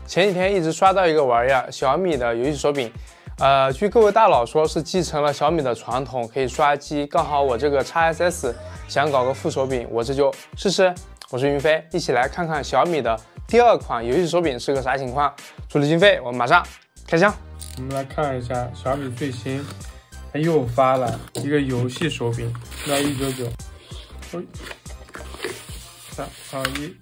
前几天一直刷到一个玩意儿，小米的游戏手柄。据各位大佬说是继承了小米的传统，可以刷机。刚好我这个 XSS 想搞个副手柄，我这就试试。我是云飞，一起来看看小米的第2款游戏手柄是个啥情况。助力经费，我们马上开箱。 我们来看一下小米最新，它又发了一个游戏手柄，要199。3、2、1。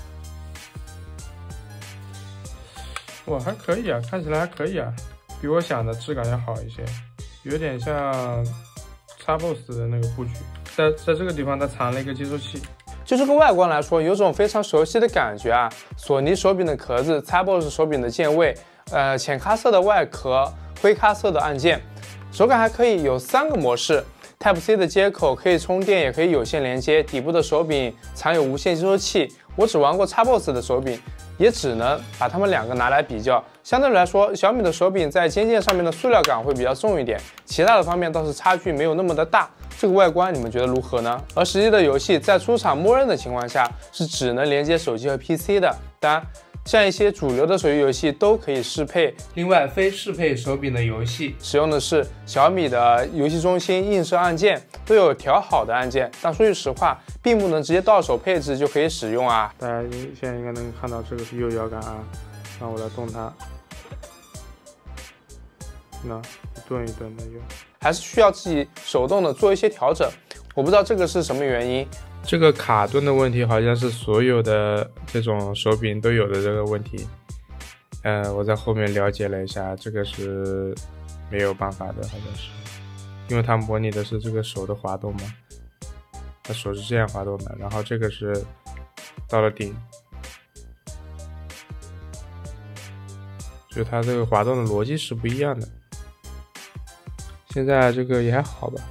哇，还可以啊，看起来还可以啊，比我想的质感要好一些，有点像 Xbox 的那个布局。在这个地方，它藏了一个接收器。 就这个外观来说，有种非常熟悉的感觉啊。索尼手柄的壳子 ，Xbox 手柄的键位，浅咖色的外壳，灰咖色的按键，手感还可以，有3个模式。Type C 的接口可以充电，也可以有线连接。底部的手柄藏有无线接收器。我只玩过 Xbox 的手柄，也只能把它们2个拿来比较。相对来说，小米的手柄在尖键上面的塑料感会比较重一点，其他的方面倒是差距没有那么的大。这个外观你们觉得如何呢？而实际的游戏在出厂默认的情况下是只能连接手机和 PC 的，当然。像一些主流的手机游戏都可以适配，另外非适配手柄的游戏使用的是小米的游戏中心映射按键，都有调好的按键，但说句实话，并不能直接到手配置就可以使用啊。 大家现在应该能看到这个是右摇杆啊，让我来动它，那一顿一顿的用， 还是需要自己手动的做一些调整。我不知道这个是什么原因。 这个卡顿的问题好像是所有的这种手柄都有的这个问题。我在后面了解了一下，这个是没有办法的，好像是，因为它模拟的是这个手的滑动嘛，它手是这样滑动的，然后这个是到了顶，就它这个滑动的逻辑是不一样的。现在这个也还好吧。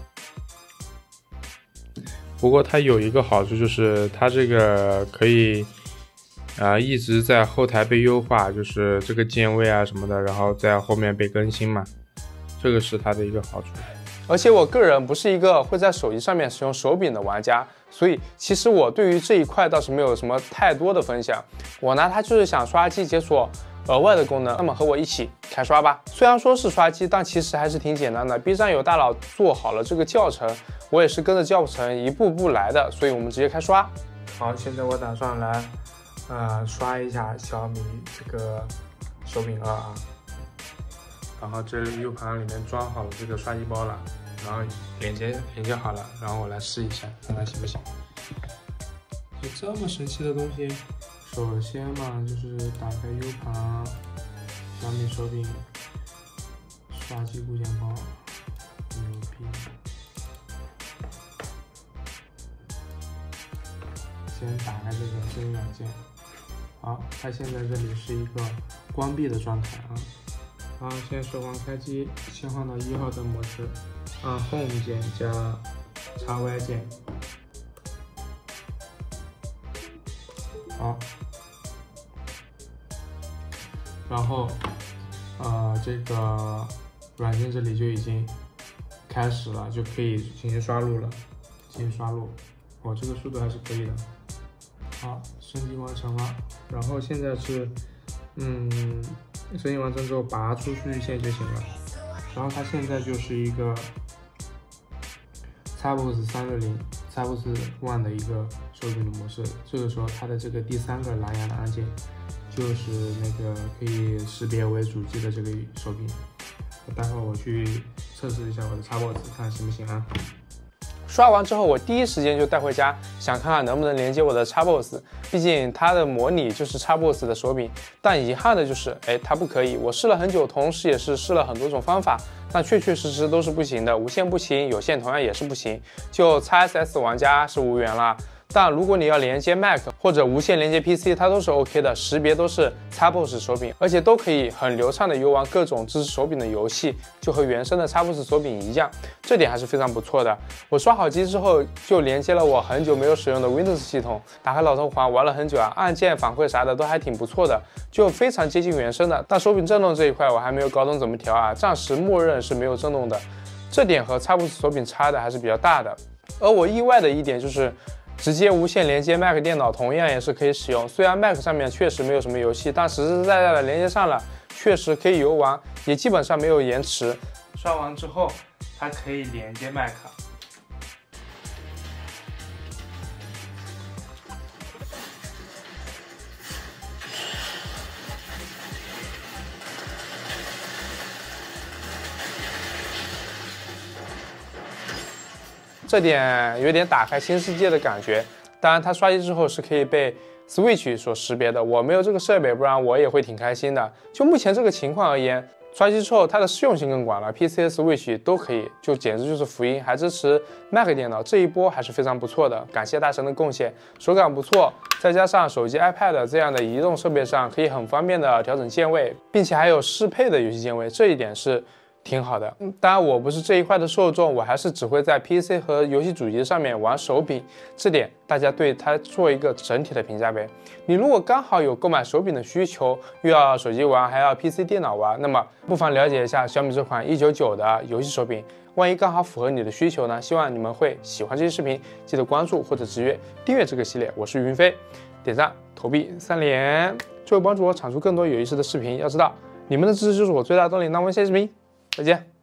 不过它有一个好处，就是它这个可以一直在后台被优化，就是这个键位啊什么的，然后在后面被更新嘛，这个是它的一个好处。 而且我个人不是一个会在手机上面使用手柄的玩家，所以其实我对于这一块倒是没有什么太多的分享。我拿它就是想刷机解锁额外的功能，那么和我一起开刷吧。虽然说是刷机，但其实还是挺简单的。B 站有大佬做好了这个教程，我也是跟着教程一步步来的，所以我们直接开刷。 好，现在我打算来刷一下小米这个手柄2啊，然后这 U 盘里面装好了这个刷机包了，然后连接好了，然后我来试一下，看看行不行。有这么神奇的东西。首先嘛，就是打开 U 盘，小米手柄刷机固件包，牛逼！先打开这个声音软件，好，它现在这里是一个关闭的状态啊。好，先手环开机，切换到1号灯模式，按 Home 键加 XY 键。好。然后，这个软件这里就已经开始了，就可以进行刷入了。进行刷入，这个速度还是可以的。好，升级完成了。然后现在是，升级完成之后拔出数据线就行了。然后它现在就是一个 Xbox 360、Xbox One 的一个手柄的模式。这个时候它的这个第3个蓝牙的按键。就是那个可以识别为主机的这个手柄，待会儿我去测试一下我的 Xbox， 看行不行啊？ 刷完之后，我第一时间就带回家，想看看能不能连接我的 Xbox， 毕竟它的模拟就是 Xbox 的手柄。但遗憾的就是，它不可以。我试了很久，同时也是试了很多种方法，但确实都是不行的。无线不行，有线同样也是不行。就 XSS 玩家是无缘了。但如果你要连接 Mac 或者无线连接 PC， 它都是 OK 的，识别都是 Xbox 手柄，而且都可以很流畅的游玩各种支持手柄的游戏，就和原生的 Xbox 手柄一样，这点还是非常不错的。我刷好机之后，就连接了我很久没有使用的 Windows 系统，打开老头环玩了很久啊，按键反馈啥的都还挺不错的，就非常接近原生的。但手柄震动这一块我还没有搞懂怎么调啊，暂时默认是没有震动的，这点和 Xbox 手柄差的还是比较大的。而我意外的一点就是， 直接无线连接 Mac 电脑同样也是可以使用。虽然 Mac 上面确实没有什么游戏，但实实在在的连接上了，确实可以游玩，也基本上没有延迟。刷完之后，它可以连接 Mac。这点有点打开新世界的感觉。当然，它刷机之后是可以被 Switch 所识别的。我没有这个设备，不然我也会挺开心的。就目前这个情况而言，刷机之后它的适用性更广了 ，PC 和 Switch 都可以，就简直就是福音。还支持 Mac 电脑，这一波还是非常不错的。感谢大神的贡献，手感不错，再加上手机、iPad 这样的移动设备上可以很方便的调整键位，并且还有适配的游戏键位，这一点是挺好的。当然我不是这一块的受众，我还是只会在 PC 和游戏主机上面玩手柄，这点大家对它做一个整体的评价呗。你如果刚好有购买手柄的需求，又要手机玩还要 PC 电脑玩，那么不妨了解一下小米这款199的游戏手柄，万一刚好符合你的需求呢？希望你们会喜欢这期视频，记得关注或者直接订阅这个系列。我是云飞，点赞投币3连，就会帮助我产出更多有意思的视频。要知道你们的支持就是我最大的动力。那我们下期视频再见。